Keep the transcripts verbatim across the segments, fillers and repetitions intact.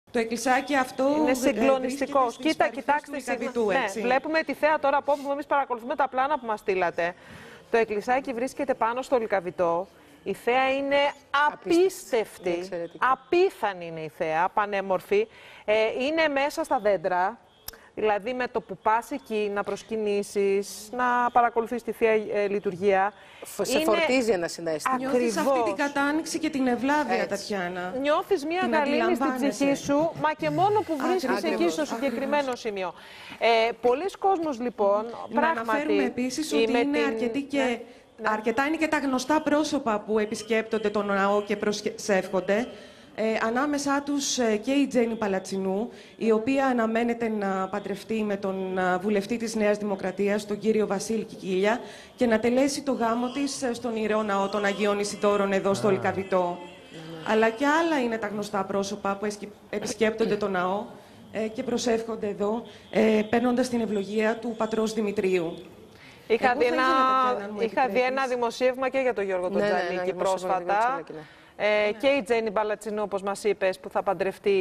Το εκκλησάκι αυτό είναι συγκλονιστικό. Κοίτα, κοιτάξτε, Λυκαβητού, ναι, βλέπουμε τη θέα τώρα από όπου εμείς παρακολουθούμε τα πλάνα που μας στείλατε. Το εκκλησάκι βρίσκεται πάνω στο Λυκαβητό. Η θέα είναι απίστευτη, απίστευτη. Απίθανη είναι η θέα, πανέμορφη. Ε, είναι μέσα στα δέντρα, δηλαδή με το που πας εκεί να προσκυνήσεις, να παρακολουθείς τη Θεία ε, Λειτουργία. Σε είναι... φορτίζει ένα συναίσθημα. Νιώθεις αυτή την κατάνοιξη και την ευλάβεια, Τατιάνα. Νιώθεις μια γαλήνη στην ψυχή σου, μα και μόνο που βρίσκεις εκεί στο συγκεκριμένο ακριβώς. σημείο. Ε, πολλοί κόσμος λοιπόν, να πράγματι... Να αναφέρουμε επίσης ότι είναι την... αρκετοί και... Ναι. Αρκετά είναι και τα γνωστά πρόσωπα που επισκέπτονται τον ναό και προσεύχονται. Ε, ανάμεσά τους ε, και η Τζέννη Παλατσινού, η οποία αναμένεται να παντρευτεί με τον ε, βουλευτή της Νέας Δημοκρατίας, τον κύριο Βασίλη Κικίλια, και να τελέσει το γάμο της ε, στον Ιερό Ναό των Αγίων Ισιδώρων εδώ στο Λυκαβητό. Mm. Αλλά και άλλα είναι τα γνωστά πρόσωπα που επισκέπτονται τον ναό ε, και προσεύχονται εδώ, ε, παίρνοντας την ευλογία του πατρός Δημητρίου. Είχα δει, ένα, είχα δει ένα δημοσίευμα και για τον Γιώργο τον Τζανίκη, ναι, ναι, πρόσφατα. Ε, ναι. Και η Τζέννη Παλατσινού, όπως μας είπες, που θα παντρευτεί.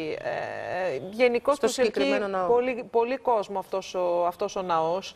Ε, γενικώς προσελκύει πολύ, πολύ κόσμο αυτός ο, αυτός ο ναός.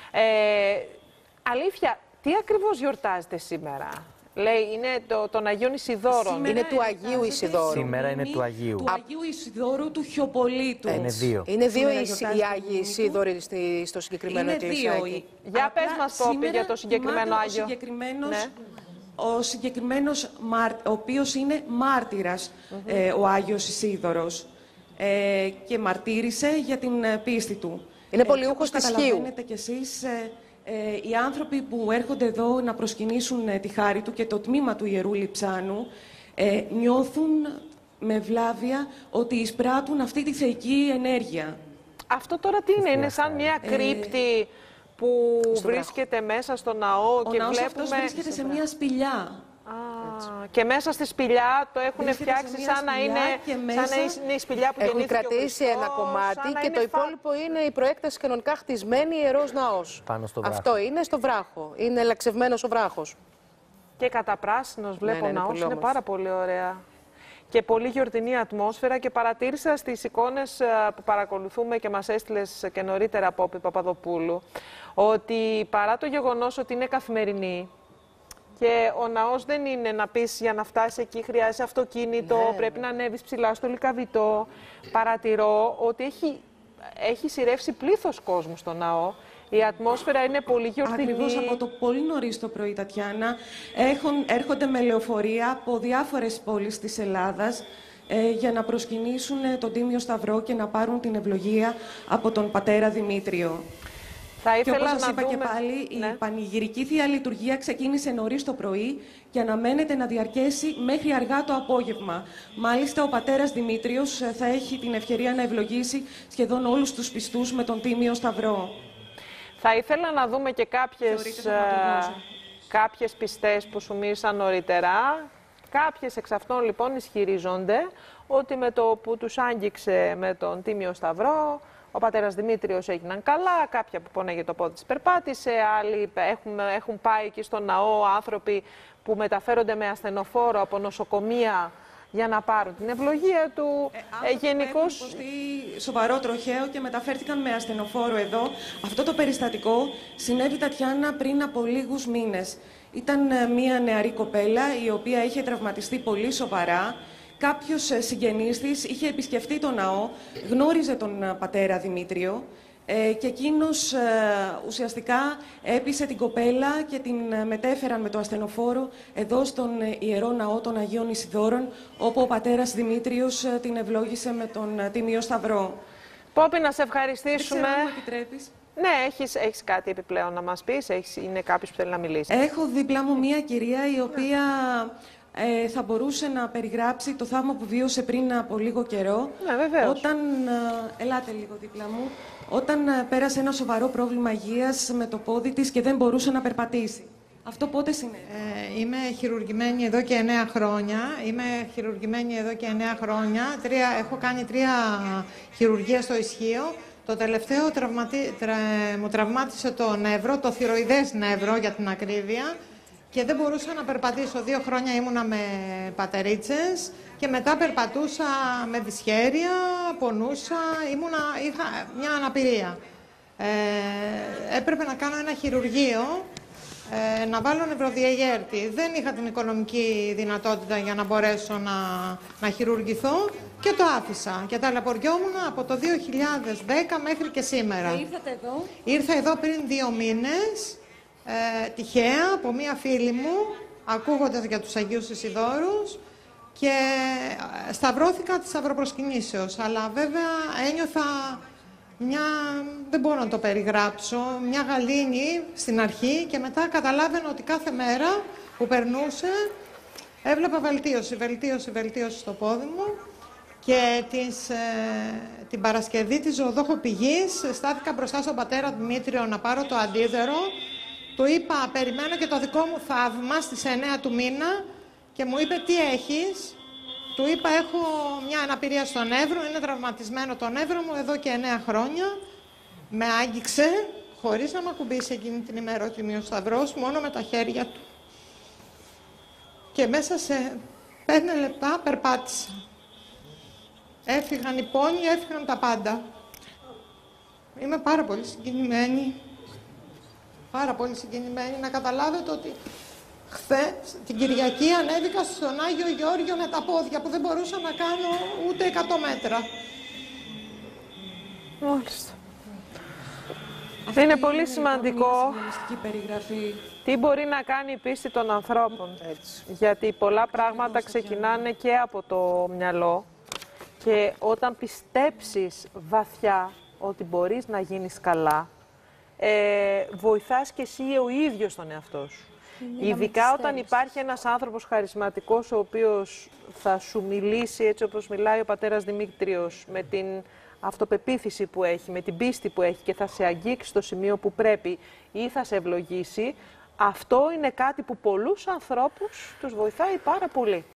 Ε, αλήθεια, τι ακριβώς γιορτάζεται σήμερα? Λέει, είναι το, των Αγίων Ισιδώρων. Σήμερα είναι του Αγίου Ισιδώρου. Σήμερα είναι του Αγίου. Του Αγίου Ισιδώρου του Χιοπολίτου. Είναι δύο. Είναι δύο οι, οι Άγιοι Ισίδωροι στο συγκεκριμένο εκκλησιάκι. Για πες μας, Πόπη, για το συγκεκριμένο Άγιο. Ο συγκεκριμένος, ναι. ο, συγκεκριμένος ο οποίος είναι μάρτυρας, mm-hmm. ε, ο Άγιος Ισίδωρος, ε, και μαρτύρησε για την πίστη του. Είναι πολιούχος της Χίου. Καταλαβαίνετε κι εσείς, ε, Ε, οι άνθρωποι που έρχονται εδώ να προσκυνήσουν ε, τη χάρη του και το τμήμα του Ιερού Λειψάνου ε, νιώθουν με ευλάβεια ότι εισπράττουν αυτή τη θεϊκή ενέργεια. Αυτό τώρα τι είναι, είναι σαν μια κρύπτη ε, που βρίσκεται βράχο. μέσα στο ναό Ο και ναός βλέπουμε... αυτός βρίσκεται σε μια σπηλιά. Α, και μέσα στη σπηλιά το έχουν βρίσκεται φτιάξει σαν να, είναι, μέσα... σαν να είναι η σπηλιά που έχουν γεννήθηκε κρατήσει ο Χριστός, ένα κομμάτι και το φα... υπόλοιπο είναι η προέκταση κανονικά χτισμένη Ιερός Ναός. Πάνω στο βράχο. Αυτό είναι στο βράχο. Είναι ελαξευμένος ο βράχος. Και καταπράσινος βλέπω, ναι, ναι, ο ναός είναι, είναι πάρα πολύ ωραία. Και πολύ γιορτινή ατμόσφαιρα, και παρατήρησα στις εικόνες που παρακολουθούμε και μας έστειλες και νωρίτερα από Πόπη Παπαδοπούλου, ότι παρά το γεγονός ότι είναι καθημερινή, και ο ναός δεν είναι να πεις για να φτάσει εκεί χρειάζεσαι αυτοκίνητο, ναι, πρέπει να ανέβεις ψηλά στο Λυκαβητό. Παρατηρώ ότι έχει, έχει σειρεύσει πλήθος κόσμου στο ναό. Η ατμόσφαιρα είναι πολύ γιορτινή. Ακριβώς από το πολύ νωρίς το πρωί, Τατιάνα, έχουν, έρχονται με λεωφορεία από διάφορες πόλεις της Ελλάδας ε, για να προσκυνήσουν τον Τίμιο Σταυρό και να πάρουν την ευλογία από τον πατέρα Δημήτριο. Θα ήθελα και όπως σας να είπα δούμε... και πάλι, ναι. η πανηγυρική Θεία Λειτουργία ξεκίνησε νωρίς το πρωί και αναμένεται να διαρκέσει μέχρι αργά το απόγευμα. Μάλιστα, ο πατέρας Δημήτριος θα έχει την ευκαιρία να ευλογήσει σχεδόν όλους τους πιστούς με τον Τίμιο Σταυρό. Θα ήθελα να δούμε και κάποιες, ε, κάποιες πιστές που σου μίλησαν νωρίτερα. Κάποιες εξ αυτών λοιπόν ισχυρίζονται ότι με το που τους άγγιξε με τον Τίμιο Σταυρό, ο πατέρας Δημήτριος έγιναν καλά, κάποια που πόνεγε το πόδι της περπάτησε, άλλοι έχουν, έχουν πάει εκεί στο ναό άνθρωποι που μεταφέρονται με ασθενοφόρο από νοσοκομεία για να πάρουν την ευλογία του. Ε, ε, γενικώς... Έχουν υποστεί σοβαρό τροχαίο και μεταφέρθηκαν με ασθενοφόρο εδώ. Αυτό το περιστατικό συνέβη, Τατιάνα, πριν από λίγους μήνες. Ήταν μια νεαρή κοπέλα η οποία είχε τραυματιστεί πολύ σοβαρά. Κάποιος συγγενής της είχε επισκεφτεί τον ναό, γνώριζε τον πατέρα Δημήτριο ε, και εκείνος ε, ουσιαστικά έπεισε την κοπέλα και την μετέφεραν με το ασθενοφόρο εδώ στον Ιερό Ναό των Αγίων Ισιδώρων, όπου ο πατέρας Δημήτριος ε, την ευλόγησε με τον ε, Τίμιο Σταυρό. Πόπη, να σε ευχαριστήσουμε. Δεν ξέρω αν μου επιτρέπεις. Ναι, έχεις, έχεις κάτι επιπλέον να μας πεις, έχεις, είναι κάποιος που θέλει να μιλήσει. Έχω δίπλα μου μία κυρία η οποία... Ε, θα μπορούσε να περιγράψει το θαύμα που βίωσε πριν από λίγο καιρό. Ναι, βεβαίως. Όταν, ε, ελάτε λίγο δίπλα μου, όταν ε, πέρασε ένα σοβαρό πρόβλημα υγείας με το πόδι της και δεν μπορούσε να περπατήσει. Αυτό πότε συνέβη? Ε, είμαι χειρουργημένη εδώ και εννέα χρόνια. Είμαι χειρουργημένη εδώ και εννέα χρόνια. Τρία, έχω κάνει τρία χειρουργία στο ισχύο. Το τελευταίο τραυματι... τρα... μου τραυμάτισε το νεύρο, το θηροειδές νεύρο για την ακρίβεια. και δεν μπορούσα να περπατήσω. Δύο χρόνια ήμουνα με πατερίτσες και μετά περπατούσα με δυσχέρεια, πονούσα, ήμουνα, είχα μια αναπηρία. Ε, έπρεπε να κάνω ένα χειρουργείο, ε, να βάλω νευροδιαγέρτη. Δεν είχα την οικονομική δυνατότητα για να μπορέσω να, να χειρουργηθώ και το άφησα. Και ταλαιπωριόμουν από το δύο χιλιάδες δέκα μέχρι και σήμερα. Και ήρθατε εδώ. Ήρθα εδώ πριν δύο μήνες, ε, τυχαία, από μία φίλη μου, ακούγοντας για τους Αγίους Ισιδώρους, και σταυρώθηκα της Σταυροπροσκυνήσεως. Αλλά βέβαια ένιωθα μια, δεν μπορώ να το περιγράψω, μια γαλήνη στην αρχή και μετά καταλάβαινα ότι κάθε μέρα που περνούσε έβλεπα βελτίωση, βελτίωση, βελτίωση στο πόδι μου. Και τις, ε, την Παρασκευή της Ζωοδόχου Πηγής στάθηκα μπροστά στον πατέρα Δημήτριο να πάρω το αντίδερο. Του είπα, περιμένω και το δικό μου θαύμα στις εννέα του μήνα και μου είπε, τι έχεις? Του είπα, έχω μια αναπηρία στο νεύρο, είναι τραυματισμένο το νεύρο μου εδώ και εννέα χρόνια. Με άγγιξε, χωρίς να μ' ακουμπήσει εκείνη την ημέρα ο Τιμίος Σταυρός, μόνο με τα χέρια του. Και μέσα σε πέντε λεπτά περπάτησα. Έφυγαν οι πόνοι, έφυγαν τα πάντα. Είμαι πάρα πολύ συγκινημένη. Πάρα πολύ συγκινημένη. Να καταλάβετε ότι χθες, την Κυριακή, ανέβηκα στον Άγιο Γεώργιο με τα πόδια που δεν μπορούσα να κάνω ούτε εκατό μέτρα. Μάλιστα. Αυτή είναι πολύ σημαντικό περιγραφή. τι μπορεί να κάνει η πίστη των ανθρώπων. Έτσι. Γιατί πολλά πράγματα ξεκινάνε και από το μυαλό. Και όταν πιστέψεις βαθιά ότι μπορείς να γίνεις καλά, ε, βοηθάς και εσύ ο ίδιος τον εαυτό σου. Είναι Ειδικά όταν υπάρχει ένας άνθρωπος χαρισματικός, ο οποίος θα σου μιλήσει έτσι όπως μιλάει ο πατέρας Δημήτριος, με την αυτοπεποίθηση που έχει, με την πίστη που έχει και θα σε αγγίξει στο σημείο που πρέπει ή θα σε ευλογήσει, αυτό είναι κάτι που πολλούς ανθρώπους τους βοηθάει πάρα πολύ.